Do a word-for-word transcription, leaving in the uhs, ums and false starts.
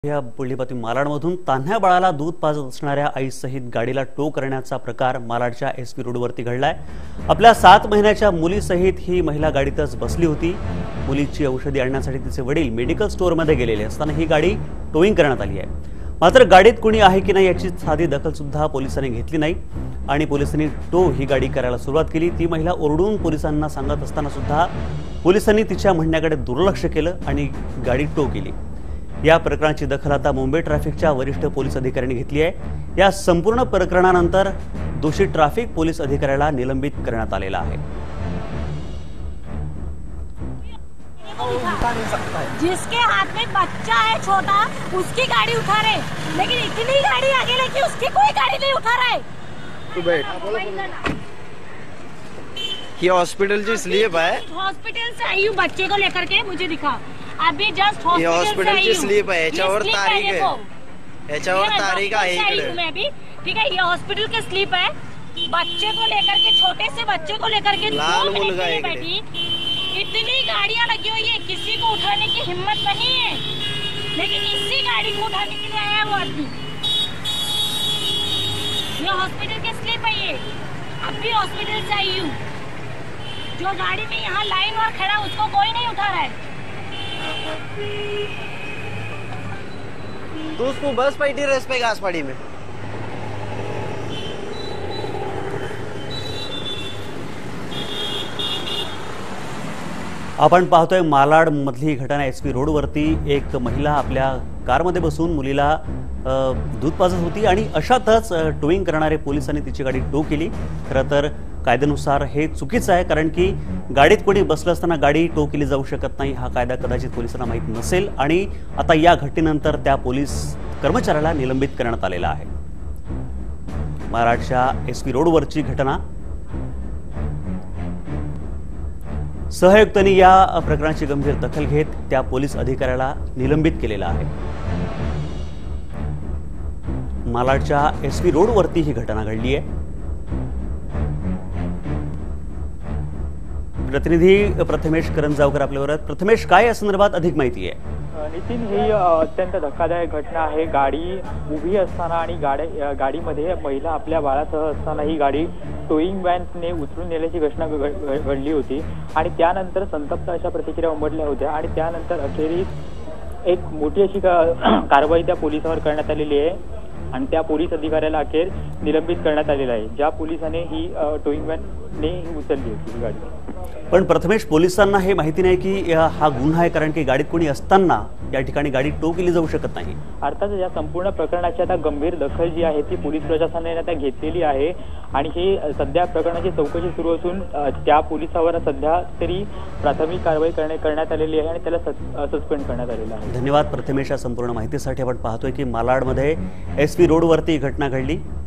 या पुढली बातमी मालाडमधून तान्ह्या बाळाला दूध पाजत असणाऱ्या आईसहित गाडीला टो करण्याचा प्रकार मालाडच्या एसपी रोडवरती घडलाय। आपल्या सात महिन्याच्या मुलीसहित ही महिला गाडीतच बसली होती। मुलीची औषधी आणण्यासाठी तिचे वडील मेडिकल स्टोअरमध्ये गेलेले असताना ही गाडी टोईंग करण्यात आली आहे। मात्र गाडीत कोणी आहे की नाही याची साधी दखल सुद्धा पोलिसांनी घेतली नाही आणि पोलिसांनी टो ही गाडी करायला सुरुवात केली। ती महिला ओरडून पोलिसांना सांगत असताना सुद्धा पोलिसांनी तिच्या म्हणण्याकडे दुर्लक्ष केलं आणि गाडी टो केली। या प्रकरणाची दखल आता मुंबई ट्रॅफिकच्या वरिष्ठ पोलीस अधिकाऱ्यांनी घेतली आहे। या संपूर्ण प्रकरणानंतर दोषी ट्रॅफिक पोलीस अधिकाऱ्याला निलंबित करण्यात आलेला आहे। जिसके हाथ में बच्चा है छोटा उसकी गाड़ी उठा रहे, लेकिन इतनी गाड़ी आगे लेके उसकी कोई गाड़ी नहीं उठा रहा है। तू बैठ। ये हॉस्पिटल की स्लीप है। हॉस्पिटल से आई हूँ बच्चे को लेकर के, मुझे दिखा अभी जस्ट ये हॉस्पिटल की स्लीप है। याच्यावर तारीख है, याच्यावर तारीख आहे इकडे। मैं भी ठीक है, ये हॉस्पिटल की स्लीप है। बच्चे को लेकर के, छोटे से बच्चे को लेकर के लाल मुलगा है बैठी, इतनी गाड़ियां लगी हुई है, किसी को उठाने की हिम्मत नहीं है, लेकिन इसी गाड़ी को उठाने के लिए आया वो आदमी। ये हॉस्पिटल की स्लीप है। ये अभी हॉस्पिटल से आई हूँ। जो गाड़ी में यहाँ लाइन और खड़ा उसको कोई नहीं उठा रहा है। तू उसको बस बैठी रहे पे घासपाड़ी में। आपण पाहतोय मालाड मधली घटना। एसपी रोडवरती एक महिला आपल्या कारमध्ये बसून मुलीला दूध पाजत होती आणि अशातच टोईंग करणारे पोलिसांनी तिची गाडी टो केली। खरं तर कायद्यानुसार हे चुकीचं आहे, कारण की गाडीत कोणी बसलं असताना गाडी टो केली जाऊ शकत नाही। हा कायदा कदाचित पोलिसांना माहीत नसेल आणि आता या घटनेनंतर त्या पोलीस कर्मचाऱ्याला निलंबित करण्यात आलेला आहे। महाराष्ट्राच्या एसपी रोडवरची घटना। सहआयुक्तांनी या प्रकरणाची गंभीर दखल घेत त्या पोलीस अधिकाऱ्याला निलंबित केलेला आहे। मालाडच्या एसपी रोडवरती ही घटना घडली आहे। प्रतिनिधी प्रथमेश करंजावकर आपल्यावर आहेत। प्रथमेश, काय या संदर्भात अधिक माहिती आहे? नितीन, ही अत्यंत धक्कादायक घटना आहे। गाडी उभी असताना आणि गाडी गाडीमध्ये महिला आपल्या बाळासह असताना ही गाडी टोईंग व्हॅनने उचलून नेल्याची घटना घडली होती आणि त्यानंतर संतप्त अशा प्रतिक्रिया उमटल्या होत्या आणि त्यानंतर अखेरीस एक मोठी अशी कारवाई त्या पोलिसांवर करण्यात आलेली आहे आणि त्या पोलीस अधिकाऱ्याला अखेर निलंबित करण्यात आलेलं आहे, ज्या पोलिसाने ही टोईंग व्हॅनने उचलली होती ही गाडी। पण प्रथमेश, पोलिसांना हे माहिती नाही की हा गुन्हा आहे, कारण की गाडीत कोणी असताना या ठिकाणी गाडी टो केली जाऊ शकत नाही। अर्थात या संपूर्ण प्रकरणाची आता गंभीर दखल जी आहे ती पोलीस प्रशासनाने आता घेतलेली आहे आणि ही सध्या प्रकरणाची चौकशी सुरू असून त्या पोलिसावर सध्या तरी प्राथमिक कारवाई करण्यात आलेली आहे आणि त्याला सस्पेंड करण्यात आलेलं आहे। धन्यवाद प्रथमेश, या संपूर्ण माहितीसाठी। आपण पाहतोय की मालाडमध्ये एसपी रोडवरती घटना घडली।